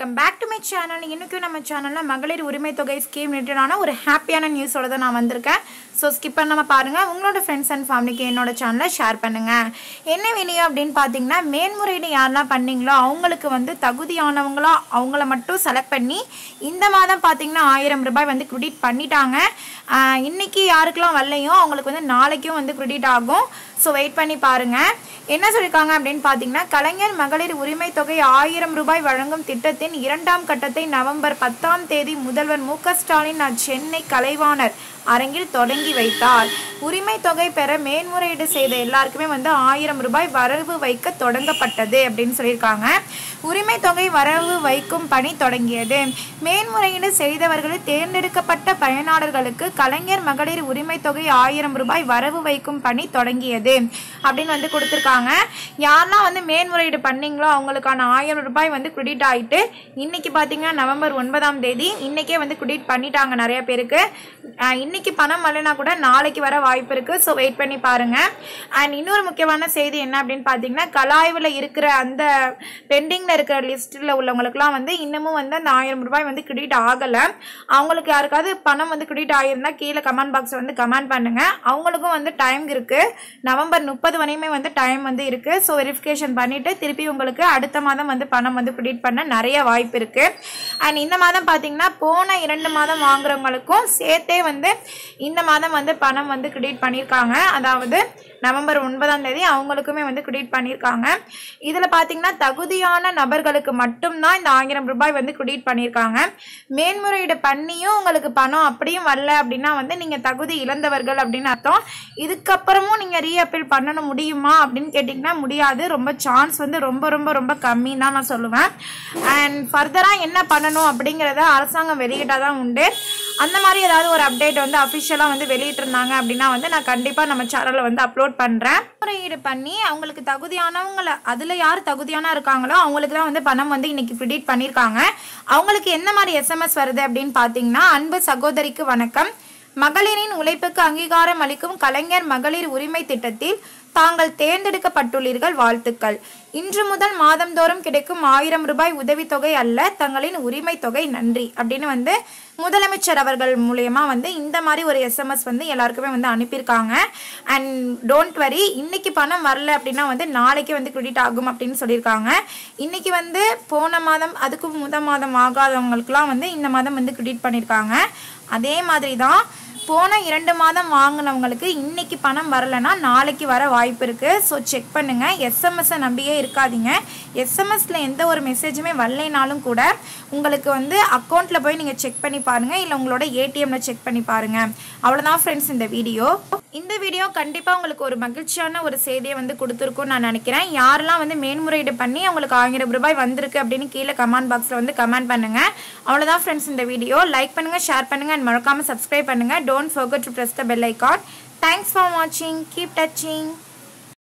welcome back to my channel. இன்னைக்கு நம்ம சேனல்ல மகளிர் உரிமை தொகை ஸ்கீம் ரிலேட்டடான ஒரு ஹாப்பியான நியூஸோட தான் நான் வந்திருக்கேன். சோ ஸ்கிப் பண்ணாம பாருங்க. உங்களோட फ्रेंड्स and ஃபேமிலிக்கு என்னோட சேனலை ஷேர் பண்ணுங்க. என்ன வீடியோ அப்படினு பாத்தீங்கன்னா மேன்முறையீடு யாரெல்லாம் பண்ணீங்களோ அவங்களுக்கு வந்து தகுதியானவங்களா அவங்கள மட்டும் செலக்ட் பண்ணி இந்த மாதம் பாத்தீங்கன்னா 1000 ரூபாய் வந்து கிரெடிட் பண்ணிட்டாங்க. இன்னைக்கு யாருக்கெல்லாம் வரலையோ அவங்களுக்கு வந்து நாளைக்கும் வந்து கிரெடிட் ஆகும். சோ வெயிட் பண்ணி பாருங்க. என்ன சொல்லிருக்காங்க அப்படினு பாத்தீங்கன்னா கலைஞர் மகளிர் உரிமை தொகை 1000 ரூபாய் வழங்கும் திட்டத்தின் இரண்டாம் கட்டத்தை நவம்பர் 10ஆம் தேதி முதல்வர் மு க ஸ்டாலின் சென்னை கலைவாணர் அரங்கில் தொடங்கி வைத்தார். உரிமை தொகை பெற மேன்முறையீடு செய்த எல்லாருக்குமே வந்து 1000 ரூபாய் வரவு வைக்க தொடங்கப்பட்டது அப்படின்னு சொல்லியிருக்காங்க. உரிமை தொகை வரவு வைக்கும் பணி தொடங்கியது. மேன்முறையீடு செய்தவர்களில் தேர்ந்தெடுக்கப்பட்ட பயனாளர்களுக்கு கலைஞர் மகளிர் உரிமை தொகை 1000 ரூபாய் வரவு வைக்கும் பணி தொடங்கியது அப்படின்னு வந்து கொடுத்துருக்காங்க. யாரெல்லாம் வந்து மேன்முறையீடு பண்ணீங்களோ அவங்களுக்கான 1000 ரூபாய் வந்து கிரெடிட் ஆகிட்டு இன்னைக்கு பார்த்தீங்கன்னா நவம்பர் 9ஆம் தேதி இன்னைக்கே வந்து கிரெடிட் பண்ணிட்டாங்க நிறைய பேருக்கு. இன்னைக்கு பணம் வரலைனா கூட நாளைக்கு வர வாய்ப்பு இருக்கு. ஸோ வெயிட் பண்ணி பாருங்க. அண்ட் இன்னொரு முக்கியமான செய்தி என்ன அப்படின்னு பார்த்தீங்கன்னா கலாய்வில் இருக்கிற அந்த பெண்டிங்ல இருக்கிற லிஸ்ட்ல உள்ளவங்களுக்குலாம் வந்து இன்னமும் வந்து அந்த 1000 ரூபாய் வந்து கிரெடிட் ஆகலை. அவங்களுக்கு யாருக்காவது பணம் வந்து கிரெடிட் ஆகியிருந்தா கீழே கமெண்ட் பாக்ஸ் வந்து கமெண்ட் பண்ணுங்க. அவங்களுக்கும் வந்து டைம் இருக்கு. நவம்பர் 30 வரையுமே வந்து டைம் வந்து இருக்கு. ஸோ வெரிஃபிகேஷன் பண்ணிட்டு திருப்பி உங்களுக்கு அடுத்த மாதம் வந்து பணம் வந்து கிரெடிட் பண்ண நிறைய வாய்ப்பு இருக்கு. அண்ட் இந்த மாதம் பார்த்தீங்கன்னா போன 2 மாதம் வாங்குறவங்களுக்கும் சேர்த்தே வந்து இந்த மாதம் வந்து பணம் வந்து கிரெடிட் பண்ணியிருக்காங்க. அதாவது நவம்பர் 9ஆம் தேதி அவங்களுக்குமே வந்து கிரெடிட் பண்ணியிருக்காங்க. இதில் பார்த்தீங்கன்னா தகுதியான நபர்களுக்கு மட்டும்தான் இந்த 1000 ரூபாய் வந்து கிரெடிட் பண்ணியிருக்காங்க. மேன்முறையீடு பண்ணியும் உங்களுக்கு பணம் அப்படியும் வரல அப்படின்னா வந்து நீங்கள் தகுதி இழந்தவர்கள் அப்படின்னு அர்த்தம். இதுக்கப்புறமும் நீங்கள் ரீஅப்பீல் பண்ண முடியுமா அப்படின்னு கேட்டிங்கன்னா முடியாது. ரொம்ப சான்ஸ் வந்து ரொம்ப ரொம்ப ரொம்ப கம்மின்னு தான் நான் சொல்லுவேன். அண்ட் ஃபர்தராக என்ன பண்ணணும் அப்படிங்கிறத அரசாங்கம் வெளியிட்டால் தான் உண்டு. அந்த மாதிரி ஏதாவது ஒரு அப்டேட் வந்து அஃபிஷியலாக வந்து வெளியிட்டிருந்தாங்க அப்படின்னா வந்து நான் கண்டிப்பாக நம்ம சேனலில் வந்து அப்லோட் பண்ணுறேன். முறையீடு பண்ணி அவங்களுக்கு தகுதியானவங்களை அதில் யார் தகுதியான இருக்காங்களோ அவங்களுக்கு தான் வந்து பணம் வந்து இன்னைக்கு கிரெடிட் பண்ணியிருக்காங்க. அவங்களுக்கு என்ன மாதிரி எஸ்எம்எஸ் வருது அப்படின்னு பார்த்தீங்கன்னா அன்பு சகோதரிக்கு வணக்கம். மகளிரின் உழைப்புக்கு அங்கீகாரம் அளிக்கும் கலைஞர் மகளிர் உரிமை திட்டத்தில் தாங்கள் தேர்ந்தெடுக்கப்பட்டுள்ளீர்கள், வாழ்த்துக்கள். இன்று முதல் மாதந்தோறும் கிடைக்கும் 1000 ரூபாய் உதவித்தொகை அல்ல, தங்களின் உரிமை தொகை, நன்றி அப்படின்னு வந்து முதலமைச்சர் அவர்கள் மூலமா வந்து இந்த மாதிரி ஒரு எஸ்எம்எஸ் வந்து எல்லாருக்குமே வந்து அனுப்பியிருக்காங்க. அண்ட் டோன்ட் வரி, இன்னைக்கு பணம் வரல அப்படின்னா வந்து நாளைக்கு வந்து கிரெடிட் ஆகும் அப்படின்னு சொல்லியிருக்காங்க. இன்னைக்கு வந்து போன மாதம் அதுக்கு முதல் மாதம் ஆகாதவங்களுக்குலாம் வந்து இந்த மாதம் வந்து கிரெடிட் பண்ணியிருக்காங்க. அதே மாதிரி தான் போன 2 மாதம் வாங்கினவங்களுக்கு இன்னைக்கு பணம் வரலைன்னா நாளைக்கு வர வாய்ப்பு இருக்கு. ஸோ செக் பண்ணுங்க. எஸ்எம்எஸ்ஸை நம்பியே இருக்காதீங்க. எஸ்எம்எஸ்ல எந்த ஒரு மெசேஜுமே வரலைனாலும் கூட உங்களுக்கு வந்து அக்கௌண்ட்ல போய் நீங்க செக் பண்ணி பாருங்க, இல்லை உங்களோட ஏடிஎம்ல செக் பண்ணி பாருங்க. அவ்வளோதான் ஃப்ரெண்ட்ஸ் இந்த வீடியோ கண்டிப்பாக உங்களுக்கு ஒரு மகிழ்ச்சியான ஒரு செய்தியை வந்து கொடுத்துருக்கும்னு நான் நினைக்கிறேன். யாரெல்லாம் வந்து மேன்முறையீடு பண்ணி அவங்களுக்கு 1000 ரூபாய் வந்திருக்கு அப்படின்னு கீழே கமெண்ட் பாக்ஸில் வந்து கமெண்ட் பண்ணுங்க. அவ்வளோதான் ஃப்ரெண்ட்ஸ் இந்த வீடியோ. லைக் பண்ணுங்க, ஷேர் பண்ணுங்க and மறக்காம சப்ஸ்கிரைப் பண்ணுங்க. Don't forget to press the bell icon. Thanks for watching. Keep touching.